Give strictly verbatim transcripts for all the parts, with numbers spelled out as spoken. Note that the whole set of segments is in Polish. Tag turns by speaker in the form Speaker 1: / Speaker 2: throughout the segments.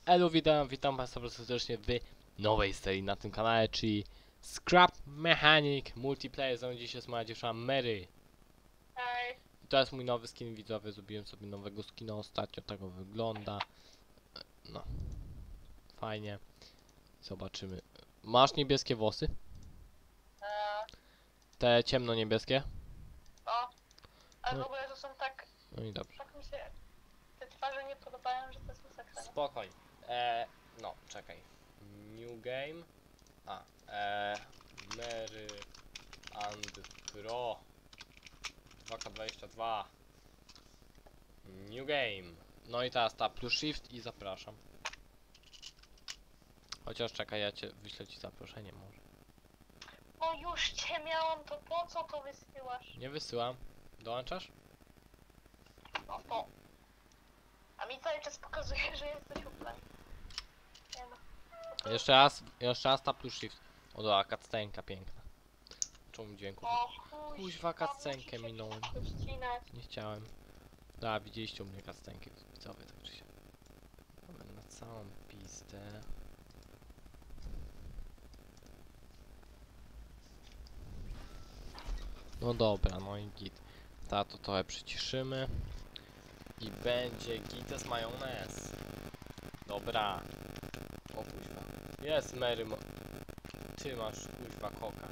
Speaker 1: Elu, witam, witam Państwa bardzo serdecznie w nowej serii na tym kanale, czyli Scrap Mechanic Multiplayer. Ze mną dziś jest moja dziewczyna Mary.
Speaker 2: Hej.
Speaker 1: I to jest mój nowy skin, widzowie, zrobiłem sobie nowego skina ostatnio, tak on wygląda. No, fajnie. Zobaczymy. Masz niebieskie włosy?
Speaker 2: Eee,
Speaker 1: Te ciemno-niebieskie?
Speaker 2: o, ale w
Speaker 1: No.
Speaker 2: ogóle to są tak,
Speaker 1: No i dobrze.
Speaker 2: tak mi się te twarze nie podobają, że to jest masakra. nie?
Speaker 1: Spokojnie. Eee, no, czekaj. New game. A, eee, Mary and Pro dwa K dwadzieścia dwa. New game. No i teraz ta plus shift i zapraszam. Chociaż czekaj, ja cię wyślę ci zaproszenie może.
Speaker 2: No już cię miałam, to po co to wysyłasz?
Speaker 1: Nie wysyłam. Dołączasz?
Speaker 2: No to. A mi cały czas pokazuje, że jesteś uplany. Nie no. To to-
Speaker 1: Jeszcze raz, jeszcze raz ta plus shift. O dobra, cutscenka piękna. Czemu dźwięku?
Speaker 2: O
Speaker 1: Kuźwa,
Speaker 2: kuźwa,
Speaker 1: cutscenkę
Speaker 2: musicie
Speaker 1: minąłem.
Speaker 2: przecinać.
Speaker 1: Nie chciałem. Da, widzieliście u mnie cutscenki widzowie, tak czy się. Mamy na całą pistę. No dobra, no i git. Ta to trochę przyciszymy. I będzie gites majonez. Dobra. O kuźwa. Jest Mary mo Ty masz kuźwa koka.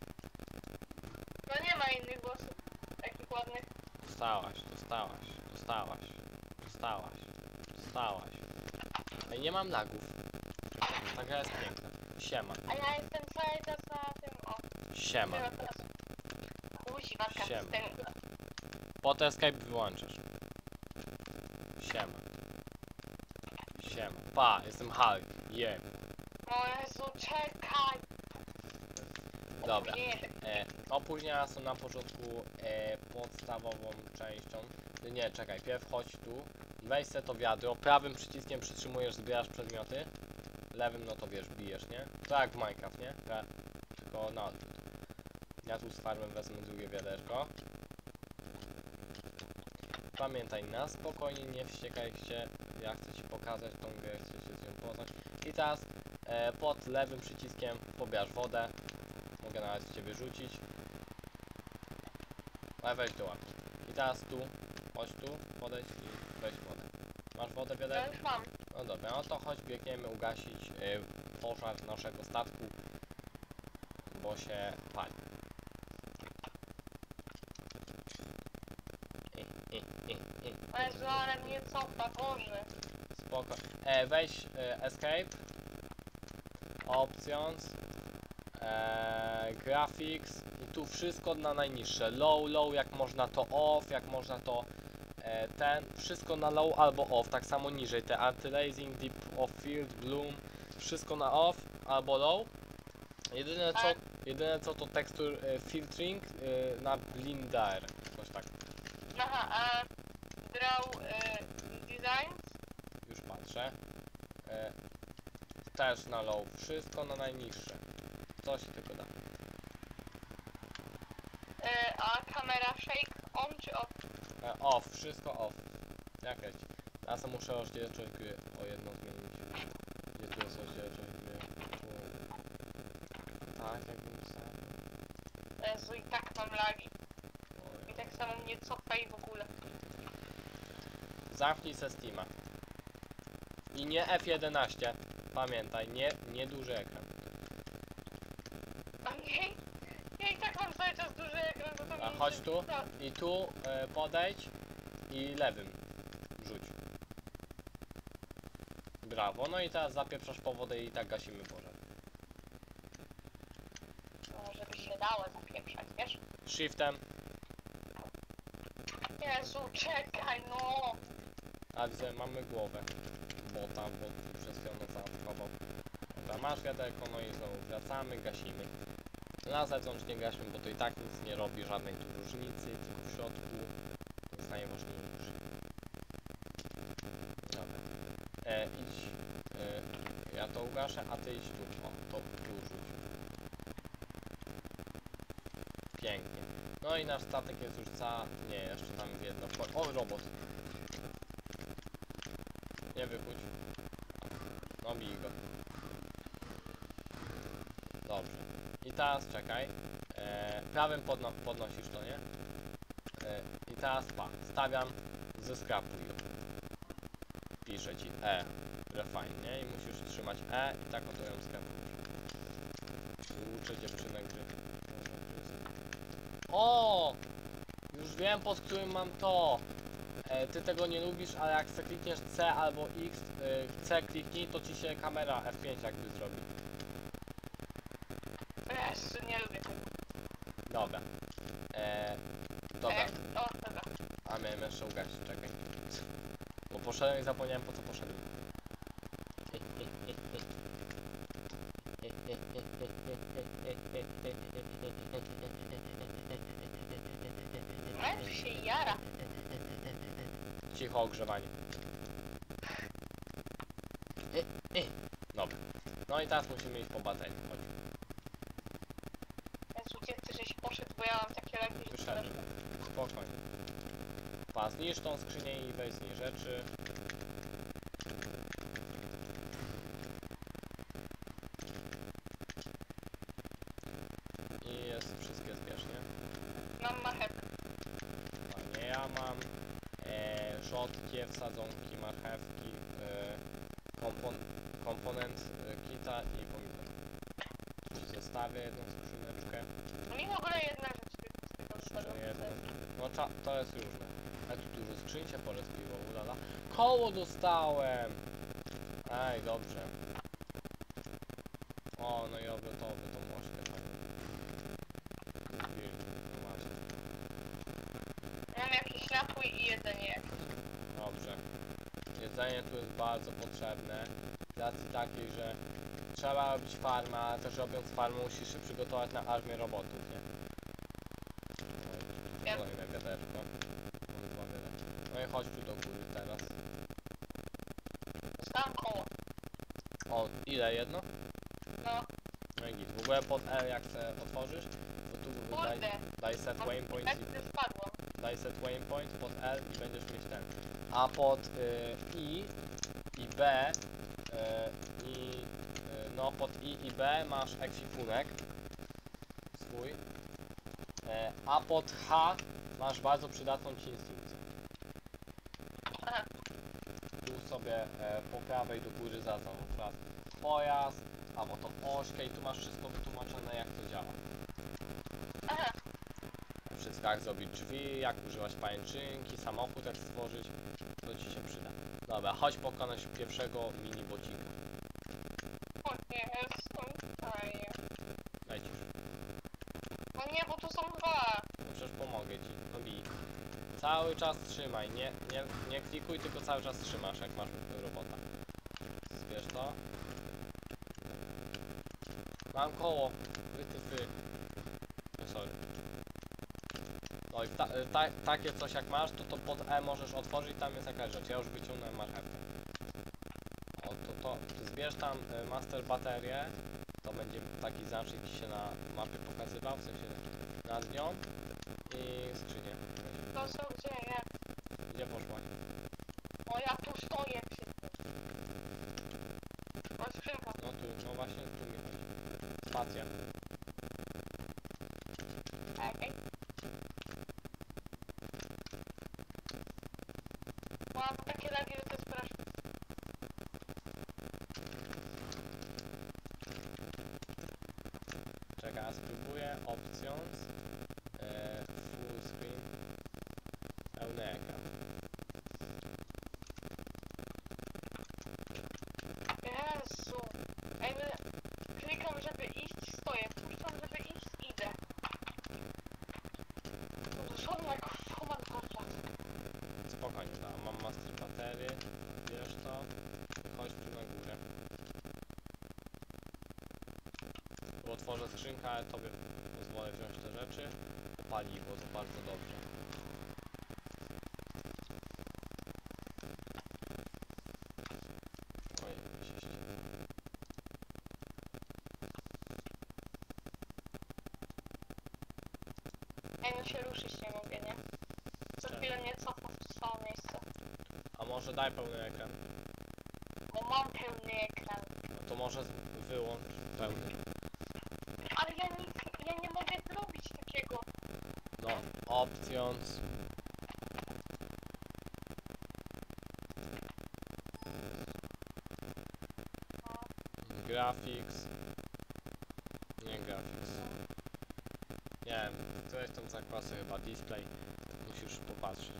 Speaker 2: No nie ma innych głosów takich ładnych.
Speaker 1: Dostałaś, dostałaś, dostałaś, dostałaś, dostałaś. Ej, nie mam lagów. Ta gra jest piękna. Siema,
Speaker 2: A ja jestem cały czas na tym, o.
Speaker 1: siema.
Speaker 2: Teraz, teraz. Kuźwa,
Speaker 1: Siema.
Speaker 2: kastęga.
Speaker 1: Potem Skype wyłączasz. Siema. Siema. Pa, jestem Hulk. Je.
Speaker 2: O Jezu, czekaj.
Speaker 1: Dobra.
Speaker 2: Nie.
Speaker 1: E, opóźnienia są na początku e, podstawową częścią. Nie, czekaj, pierw chodź tu. Weź se to wiadro. Prawym przyciskiem przytrzymujesz, zbierasz przedmioty. Lewym no to wiesz, bijesz, nie? To jak w Minecraft, nie? Pra tylko na odwrót. Ja tu z farmem wezmę drugie wiaderko. Pamiętaj, na spokojnie, nie wściekaj się. Ja chcę ci pokazać tą grę, chcę się z nią poznać. I teraz e, pod lewym przyciskiem pobierasz wodę. Mogę nawet cię wyrzucić. Ale weź do łapki. I teraz tu, chodź tu, podejdź i weź wodę. Masz wodę,
Speaker 2: Ja
Speaker 1: wiaderko?
Speaker 2: już mam.
Speaker 1: No dobra, no to chodź, biegniemy ugasić y, pożar naszego statku, bo się pali. I, i, i, i.
Speaker 2: O Jezu, ale mnie cofa, Boże.
Speaker 1: Spoko. E, weź e, escape, options, e, graphics i tu wszystko na najniższe. Low, low, jak można to off, jak można to e, ten, wszystko na low albo off, tak samo niżej. Te anti-aliasing, deep of field, bloom, wszystko na off albo low. Jedyne co, jedyne co to texture e, filtering e, na blender, coś tak.
Speaker 2: Aha, a draw y, designs?
Speaker 1: Już patrzę. E, też na low, wszystko na najniższe. Co się tylko da.
Speaker 2: Y, a kamera shake on czy off?
Speaker 1: E, off, wszystko off. Jak leci. Ja sobie muszę rozdzielczość gry o jedno zmienić. Gdzie tu jest rozdzielczość gry? Tu. Tak, jakbym pisał.
Speaker 2: Jezu, i tak mam lagi. I tak samo mnie cofa i w ogóle.
Speaker 1: Zamknij se Steama. I nie F jedenaście. Pamiętaj, nie, nie duży ekran.
Speaker 2: A nie? Ja i tak mam cały czas duży ekran, to to
Speaker 1: A
Speaker 2: mi
Speaker 1: chodź
Speaker 2: się-
Speaker 1: tu.
Speaker 2: No,
Speaker 1: I tu e, podejdź i lewym rzuć. Brawo, no i teraz zapieprzasz po wodę i tak gasimy pożar.
Speaker 2: no, żeby się dało zapieprzać, wiesz?
Speaker 1: Shiftem,
Speaker 2: Jezu, czekaj, no!
Speaker 1: a widzę, mamy głowę bota, bo przez chwilę on zaatakował. Dobra, masz wiaderko, no i znowu wracamy, gasimy. Na zewnątrz nie gaśmy, bo to i tak nic nie robi, żadnej tu różnicy, tylko w środku to jest najważniejsze. Dobra. E, idź, e, ja to ugaszę, a ty idź tu, o, to tu rzuć. Pięknie. No i nasz statek jest już ca... nie, jeszcze tam jedno. O, robot. Nie wychódź. No bij go. Dobrze. I teraz czekaj. E, prawym podno podnosisz to, nie? E, I teraz pa. Stawiam ze scrapu go. Piszę ci E. Refine, nie? I musisz trzymać E i tak oto ją skrapujesz. Uczę dziewczynę gry. O! Już wiem, pod którym mam to. E, ty tego nie lubisz, ale jak se klikniesz C albo X, e, C kliknij, to ci się kamera F pięć jakby zrobi.
Speaker 2: Jeszcze nie lubię tego.
Speaker 1: Dobra. E, dobra.
Speaker 2: E, o, dobra.
Speaker 1: A miałem jeszcze ugasić, czekaj. Bo poszedłem i zapomniałem, po co poszedłem.
Speaker 2: Mecz się jara.
Speaker 1: Cicho ogrzewanie. Dobra. No i teraz musimy iść po baterię. Chodź.
Speaker 2: Jezu, gdzie ty żeś poszedł, bo ja mam takie leki, że
Speaker 1: Wyszedłem. Spokojnie. Pa, zniszcz tą skrzynię i weź z niej rzeczy. I jest wszystkie zbieżnie.
Speaker 2: mam marchewkę.
Speaker 1: Fajnie, ja mam e, rzodkie, wsadzonki, marchewki, e, kompon komponent e, kita i pomidor. Tu ci zostawię jedną skrzyneczkę.
Speaker 2: Mi w ogóle jedna rzecz tylko z tego
Speaker 1: Jeszcze
Speaker 2: wypadła.
Speaker 1: jedną. No cza to jest różne. A tu dużo skrzyń się porozbiło, ulala. Koło dostałem! Ej, dobrze. O, no i oby to, oby to mośkę tam. Kupili. No macie.
Speaker 2: Mam jakiś napój i jedzenie jakieś.
Speaker 1: Dobrze. Jedzenie tu jest bardzo potrzebne. Z racji takiej, że trzeba robić farmę, ale też robiąc farmę musisz się przygotować na armię robotów, nie? No i tu kolejne wiaderko. Mamy dwa wiaderka. No i chodź tu do góry teraz.
Speaker 2: Dostałam koło.
Speaker 1: O, ile jedno?
Speaker 2: No,
Speaker 1: No i git. W ogóle pod L jak se otworzysz, to tu daj,
Speaker 2: kurde.
Speaker 1: daj set waypoint
Speaker 2: Tak,
Speaker 1: i
Speaker 2: że spadłam.
Speaker 1: daj set waypoint pod L i będziesz mieć ten. A pod y, I i B y, i y, no pod I i B masz ekwipunek swój. Y, a pod H masz bardzo przydatną ci instrukcję.
Speaker 2: Aha.
Speaker 1: Tu sobie e, po prawej do góry zaznacz teraz pojazd, albo to ośkę i tu masz wszystko wytłumaczone jak to działa.
Speaker 2: Aha.
Speaker 1: Wszystko jak zrobić drzwi, jak używać pajęczynki, samochód jak stworzyć, to ci się przyda. Dobra, chodź pokonać pierwszego mini bocika.
Speaker 2: O nie, są fajnie.
Speaker 1: Lecisz.
Speaker 2: No nie, bo tu są dwa.
Speaker 1: No przecież pomogę ci. No bij. Cały czas trzymaj, nie, nie, nie klikuj, tylko cały czas trzymasz jak masz robota. Zbierz to. Mam koło. Wy, ty, ty. No sorry. No i ta, ta, takie coś jak masz, to to pod E możesz otworzyć, tam jest jakaś rzecz. Ja już wyciągnąłem marchewkę. O, to, to, ty zbierz tam y, master baterię. To będzie taki znacznik ci się na mapie pokazywał, w sensie nad nią. I skrzynię.
Speaker 2: To są gdzie, nie?
Speaker 1: Gdzie poszłaś?
Speaker 2: O, ja tu stoję przecież. O, skrzynka.
Speaker 1: No tu, no właśnie tu mi chodzi. Spacja.
Speaker 2: Okej. Mam takie lagi, że to jest straszne.
Speaker 1: Czekaj, a spróbuję options. E, full screen. Pełny ekran.
Speaker 2: Jezu. Jakby klikam, żeby iść, stoję. Puszczam, żeby iść, idę. No dosłownie jak w Human Contract.
Speaker 1: Spokojnie, no, mam master batery. Bierz to. Chodź tu na górę. Tu otworzę skrzynkę, ale tobie pozwolę wziąć te rzeczy. Paliwo, to bardzo dobrze. Oj, się ścina.
Speaker 2: Ej, no się ruszyć nie mogę, nie? Co chwilę mnie cofa w to samo miejsce.
Speaker 1: A może daj pełny ekran?
Speaker 2: No mam pełny ekran.
Speaker 1: No to może z- wyłącz pełny.
Speaker 2: Ale ja nic, ja nie mogę zrobić takiego.
Speaker 1: No, options. Graphics. Nie graphics. Nie wiem, któreś tam zakłasy chyba display. Musisz popatrzeć.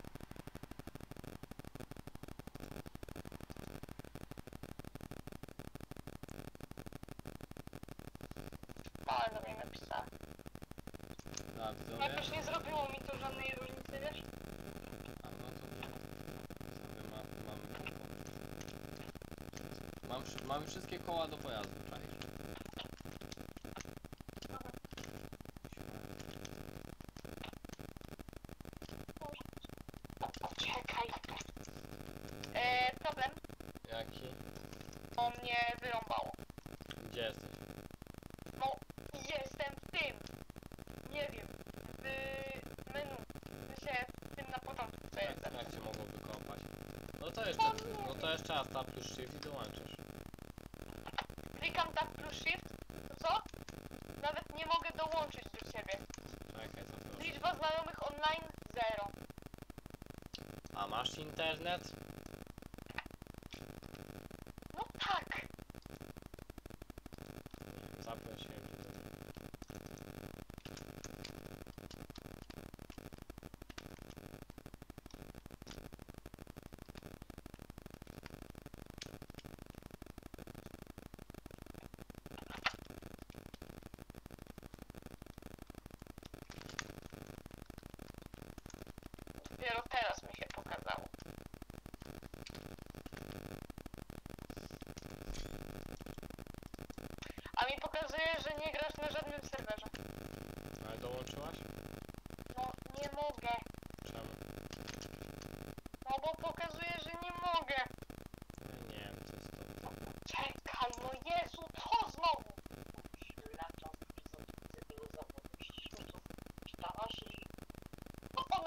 Speaker 2: No, ale do mnie napisała.
Speaker 1: A, widzowie?
Speaker 2: Jakoś nie zrobiło mi to żadnej różnicy, wiesz?
Speaker 1: A no to widzowie, ma, mamy mam, wszy- mamy wszystkie koła do pojazdu, czaisz?
Speaker 2: Czekaj. E, problem,
Speaker 1: Jaki?
Speaker 2: bo mnie wyrąbało.
Speaker 1: Gdzie jesteś?
Speaker 2: No, jestem w tym. Nie wiem. W menu. W sensie w tym na początku, co jest.
Speaker 1: Jak, jak cię mogło wykąpać? No to jeszcze, no to jeszcze raz tab plus shift i dołączysz.
Speaker 2: Klikam tab plus shift. To co? Nawet nie mogę dołączyć do ciebie.
Speaker 1: Czekaj, zaproszę.
Speaker 2: Liczba znajomych online zero.
Speaker 1: A masz internet?
Speaker 2: No tak.
Speaker 1: Zaprosiłem cię do mnie.
Speaker 2: Dopiero teraz mi się pokazało. A mi pokazuje, że nie grasz na żadnym serwerze.
Speaker 1: Ale dołączyłaś?
Speaker 2: No nie mogę.
Speaker 1: Czemu?
Speaker 2: No bo pokazuje, że nie mogę.
Speaker 1: Ja nie wiem, co jest to.
Speaker 2: Czekaj, no Jezu, co znowu? Latam z tego zawodu. Czytałaś i... No ona...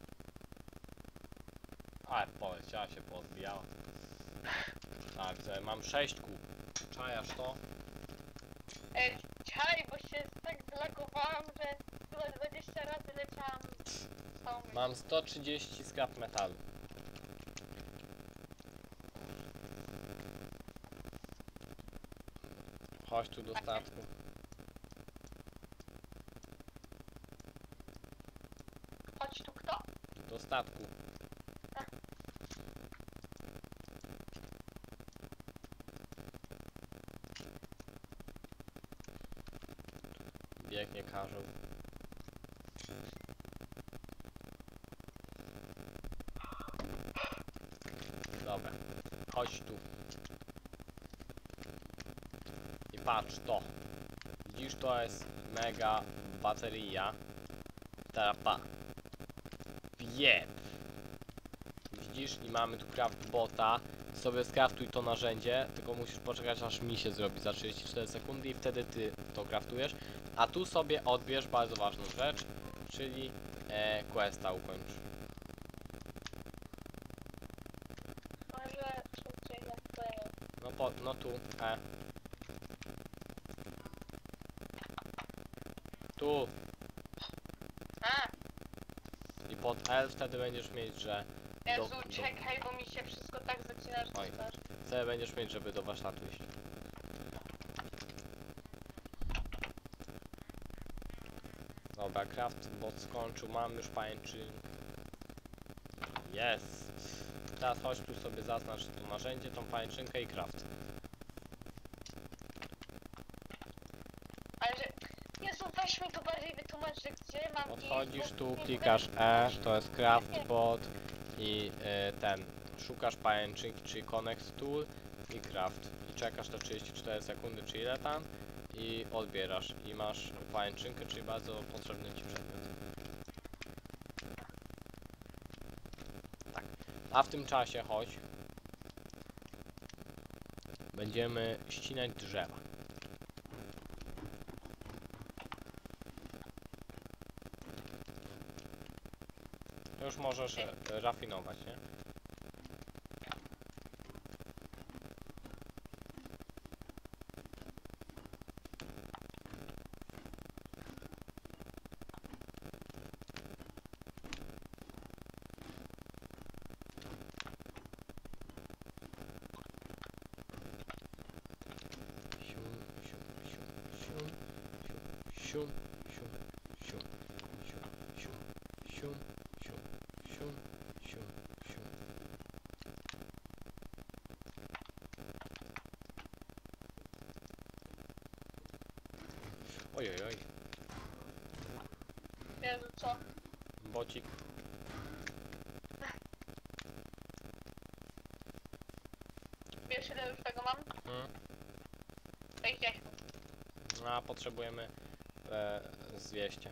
Speaker 1: A, poleciała się, pozbijała. Tak, że mam sześć kół. Czajasz to?
Speaker 2: E, czaj, bo się tak zlagowałam, że chyba dwadzieścia razy leciałam z całą myśl.
Speaker 1: Mam sto trzydzieści scrap metalu. Chodź tu do statku.
Speaker 2: Chodź tu kto?
Speaker 1: Do statku. Biegnie karzeł. Dobra, chodź tu. I patrz to. Widzisz, to jest mega bateria. Teraz pa. Piep. Widzisz, i mamy tu craft bota. Sobie skraftuj to narzędzie, tylko musisz poczekać, aż mi się zrobi za trzydzieści cztery sekundy i wtedy ty to kraftujesz. A tu sobie odbierz bardzo ważną rzecz, czyli e, questa ukończ.
Speaker 2: Może szybciej jak to jest.
Speaker 1: No, po, no tu, e. Tu.
Speaker 2: A,
Speaker 1: I pod L wtedy będziesz mieć, że...
Speaker 2: Jezu,
Speaker 1: do-
Speaker 2: czekaj, bo mi się wszystko tak zacina, że
Speaker 1: Oj.
Speaker 2: to znasz.
Speaker 1: Wtedy będziesz mieć, żeby do warsztatu iść. Dobra, craft bot skończył, mam już pajęczyn. Jest. Teraz chodź tu sobie zaznacz to narzędzie, tą pajęczynkę i craft.
Speaker 2: Ale że... Jezu, weź mi to bardziej wytłumacz, że gdzie mam iść,
Speaker 1: Podchodzisz
Speaker 2: bo
Speaker 1: tu,
Speaker 2: nie
Speaker 1: klikasz
Speaker 2: mogę-
Speaker 1: E, to jest craft bot i y, ten. Szukasz pajęczynki, czyli connect tool i craft. I czekasz te trzydzieści cztery sekundy, czy ile tam i odbierasz. I masz pajęczynkę, czyli bardzo potrzebny ci przedmiot. Tak. A w tym czasie chodź. Będziemy ścinać drzewa. To już możesz e, rafinować, nie? Sium, sium, sium, sium, sium, sium, sium, sium, sium, sium. Ojej, oj,
Speaker 2: Jezu, co?
Speaker 1: bocik.
Speaker 2: Wiesz ile już tego mam?
Speaker 1: Hmm.
Speaker 2: sześćdziesiąt.
Speaker 1: A potrzebujemy e, z dwieście.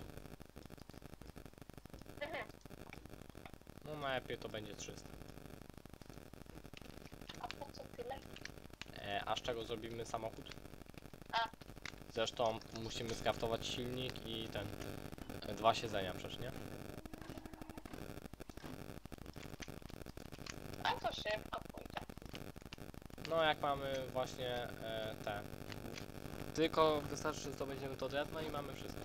Speaker 2: Mhm.
Speaker 1: No najlepiej to będzie trzysta.
Speaker 2: A po co tyle?
Speaker 1: E, a z czego zrobimy samochód?
Speaker 2: A.
Speaker 1: Zresztą musimy skraftować silnik i ten. E, dwa siedzenia przecież, nie?
Speaker 2: A to szybko pójdzie.
Speaker 1: No jak mamy właśnie e, te. Tylko wystarczy, że zdobędziemy to drewno i mamy wszystko.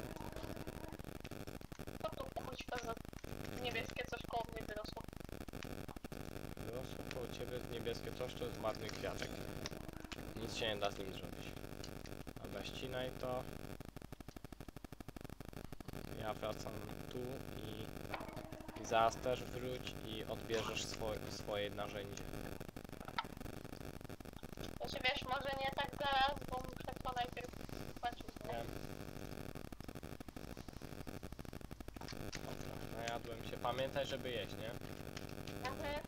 Speaker 2: Co tu kućwa za niebieskie coś koło mnie wyrosło?
Speaker 1: Wyrosło koło ciebie niebieskie coś, to jest marny kwiatek. Nic się nie da z nim zrobić. Dobra, ścinaj to. Ja wracam tu i, i zaraz też wróć i odbierzesz swoje, swoje narzędzie.
Speaker 2: Znaczy wiesz, może nie tak zaraz, bo muszę to najpierw zobaczyć.
Speaker 1: Nie? Dobra, najadłem się. Pamiętaj, żeby jeść, nie?
Speaker 2: Mhm.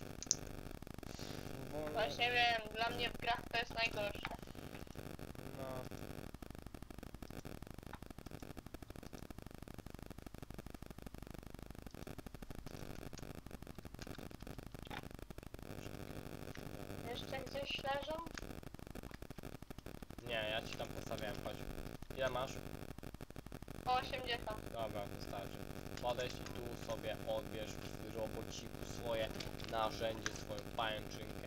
Speaker 1: Bo,
Speaker 2: Właśnie wiem, dla mnie w grach to jest najgorsze.
Speaker 1: no,
Speaker 2: Jeszcze gdzieś leżą?
Speaker 1: nie, ja ci tam postawiałem, chodź. Ile masz?
Speaker 2: O osiemdziesiąt.
Speaker 1: Dobra, wystarczy. Podejdź i tu sobie odbierz w robociku swoje narzędzie, swoją pajęczynkę.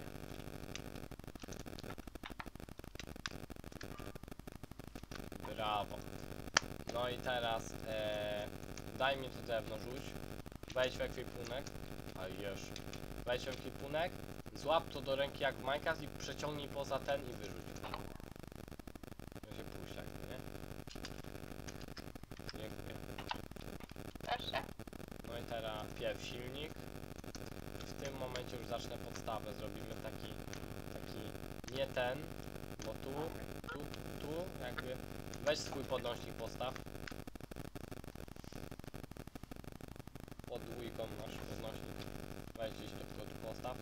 Speaker 1: Brawo. No i teraz e, daj mi to drewno, rzuć. Wejdź w ekwipunek. A już. Wejdź w ekwipunek. Złap to do ręki jak w Minecraft i przeciągnij poza ten i wyrzuć. No się puść tak, nie? Dziękuję.
Speaker 2: Proszę.
Speaker 1: No i teraz wpierw silnik. W tym momencie już zacznę podstawę. Zrobimy taki, taki, nie ten, bo tu, tu, tu, jakby, weź swój podnośnik postaw. Pod dwójką masz podnośnik. Weź gdzieś tu, tu, tu postaw.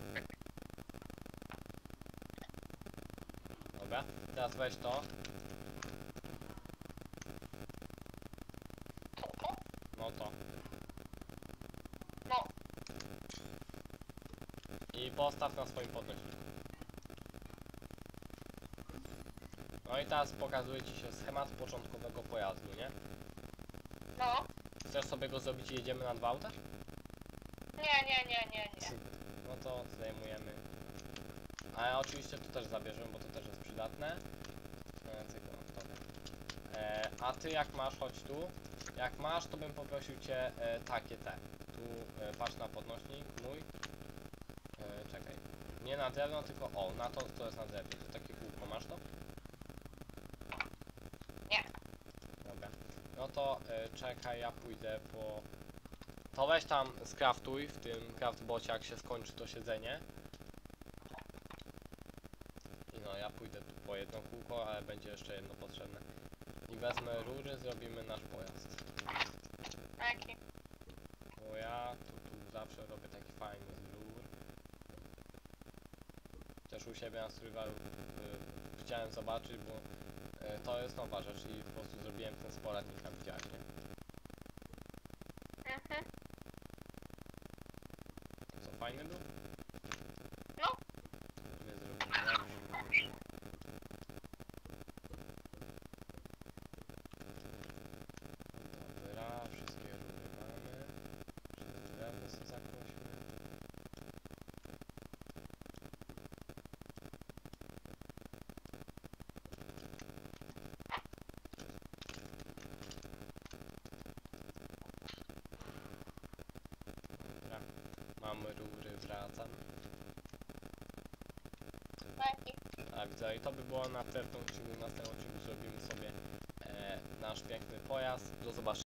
Speaker 1: Dobra, teraz weź to.
Speaker 2: To, to?
Speaker 1: No to.
Speaker 2: No.
Speaker 1: I postaw na swoim podnośniku. No i teraz pokazuje ci się schemat początkowego pojazdu, nie?
Speaker 2: No.
Speaker 1: Chcesz sobie go zrobić i jedziemy na dwa auta?
Speaker 2: Nie, nie, nie, nie, nie.
Speaker 1: No to zdejmujemy. Ale oczywiście to też zabierzemy, bo to też jest przydatne. E, tylko, dobra. E, a ty jak masz, chodź tu. Jak masz, to bym poprosił cię e, takie te. Tu e, patrz na podnośnik mój. E, czekaj. Nie na drewno, tylko o, na to, co jest na drewnie. To takie kółko, masz to?
Speaker 2: Nie.
Speaker 1: Dobra. No to e, czekaj, ja pójdę po... To weź tam skraftuj w tym craftbocie, jak się skończy to siedzenie. I no, ja pójdę tu po jedno kółko, ale będzie jeszcze jedno potrzebne. I wezmę rury, zrobimy nasz pojazd.
Speaker 2: Jaki?
Speaker 1: Bo ja tu, tu zawsze robię taki fajny z rur. Też u siebie na survivalu y, chciałem zobaczyć, bo y, to jest nowa rzecz i po prostu zrobiłem ten sporadnik, tam widziałeś, nie?
Speaker 2: Mhm.
Speaker 1: Co, fajny był?
Speaker 2: No.
Speaker 1: My zrobimy lepszy. Dobra, wszystkie rury mamy. Wszystkie drewno sobie zakośmy. Dobra, mamy rury, wracam.
Speaker 2: Jaki?
Speaker 1: Tak, widzę, i to by było na tyle w tym odcinku. Na tym odcinku zrobimy sobie e, e, nasz piękny pojazd. Do zobaczenia.